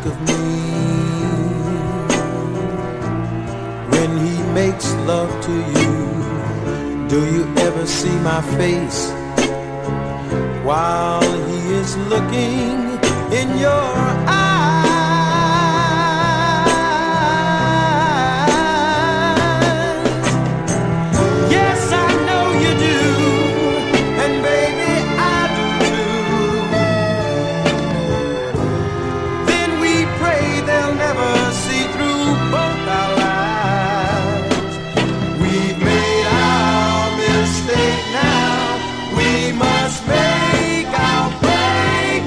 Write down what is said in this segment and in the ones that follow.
think of me when he makes love to you? Do you ever see my face while he is looking in your eyes? Yes, I know you do, and baby, I do too. Then we pray they'll never see through both our lives. We've made our mistake now. We must make our break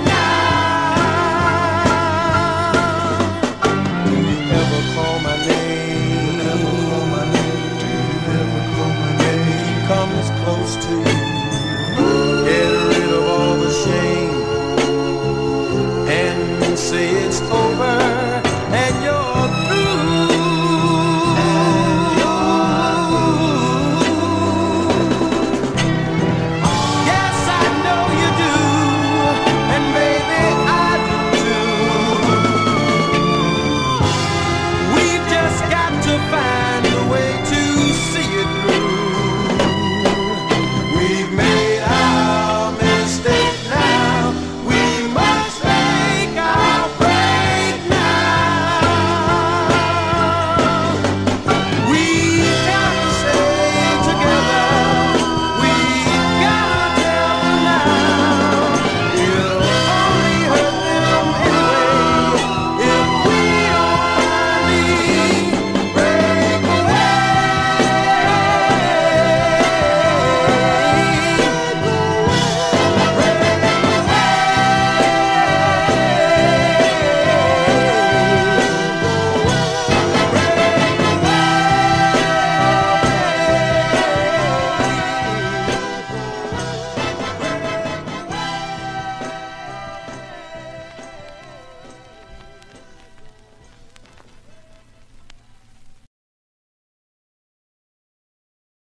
now. Do you ever call my name? When he comes close to you, get rid of all the shame and say it's over.